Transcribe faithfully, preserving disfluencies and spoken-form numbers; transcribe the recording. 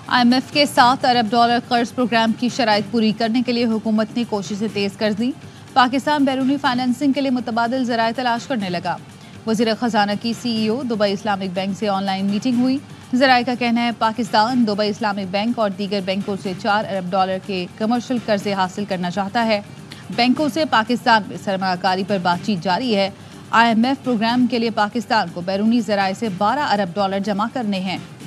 I am F के सात अरब dollar कर्ज प्रोग्राम की शराइत पूरी करने के लिए हुकूमत ने कोशिशें तेज कर दी। पाकिस्तान बैरूनी फाइनेंसिंग के लिए मुतबादिल ज़राए तलाश करने लगा। वज़ीर ख़जाना की C E O Dubai Islamic bank से ऑनलाइन मीटिंग हुई। ज़राए का कहना है पाकिस्तान दुबई इस्लामिक बैंक और दीगर बैंकों से चार अरब डॉलर के कमर्शियल कर्जे हासिल करना चाहता है। बैंकों से पाकिस्तान में सरमायाकारी पर बातचीत जारी है। आई एम एफ प्रोग्राम के लिए पाकिस्तान को बैरूनी ज़राए से बारह अरब डॉलर जमा करने हैं।